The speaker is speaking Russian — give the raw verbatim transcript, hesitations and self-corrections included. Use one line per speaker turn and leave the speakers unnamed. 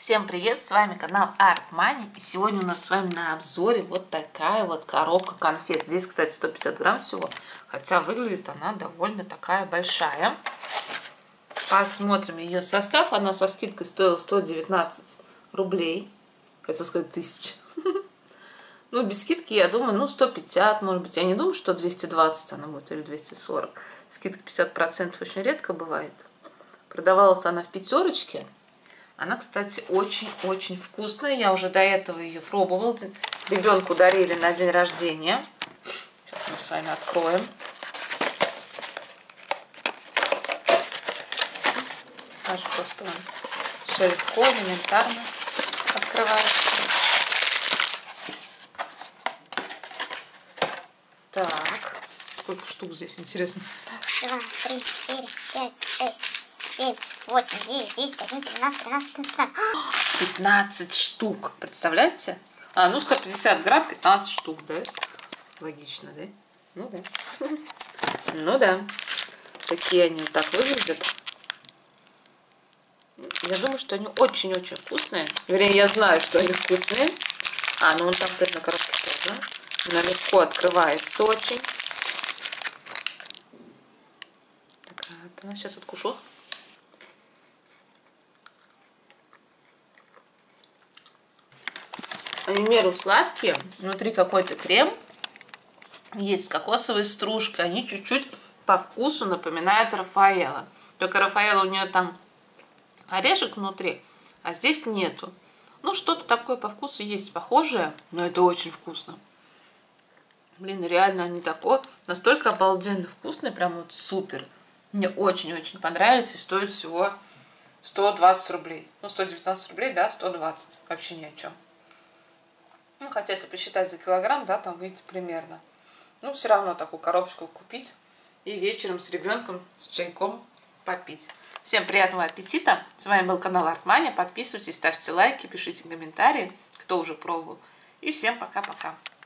Всем привет, с вами канал Art Money, и сегодня у нас с вами на обзоре вот такая вот коробка конфет. Здесь, кстати, сто пятьдесят грамм всего, хотя выглядит она довольно такая большая. Посмотрим ее состав. Она со скидкой стоила сто девятнадцать рублей, хотел сказать тысяч. Ну, без скидки, я думаю, ну, сто пятьдесят, может быть. Я не думаю, что двести двадцать она будет или двести сорок. Скидка пятьдесят процентов очень редко бывает. Продавалась она в пятерочке. Она, кстати, очень-очень вкусная. Я уже до этого ее пробовала. Ребенку дарили на день рождения. Сейчас мы с вами откроем. Даже просто он все легко, элементарно открывается. Так, сколько штук здесь, интересно?
Два, три, четыре, пять, шесть, семь, восемь, девять, десять, одиннадцать, двенадцать, тринадцать, четырнадцать, пятнадцать.
пятнадцать штук, представляете? А, ну сто пятьдесят грамм, пятнадцать штук, да? Логично, да? Ну да. Ну да. Такие они вот так выглядят. Я думаю, что они очень-очень вкусные. Вернее, я знаю, что они вкусные. А, ну он там, кстати, на коробке тоже. Она легко открывается очень. Так, вот, сейчас откушу. Они в меру сладкие. Внутри какой-то крем. Есть кокосовая стружка. Они чуть-чуть по вкусу напоминают Рафаэлло. Только Рафаэлло у нее там орешек внутри, а здесь нету. Ну, что-то такое по вкусу есть похожее, но это очень вкусно. Блин, реально они такое, настолько обалденно вкусные, прям вот супер. Мне очень-очень понравились и стоят всего сто двадцать рублей. Ну, сто девятнадцать рублей, да, сто двадцать. Вообще ни о чем. Ну, хотя, если посчитать за килограмм, да, там выйдет примерно. Ну, все равно такую коробочку купить и вечером с ребенком, с чайком попить. Всем приятного аппетита. С вами был канал Art Money. Подписывайтесь, ставьте лайки, пишите комментарии, кто уже пробовал. И всем пока-пока.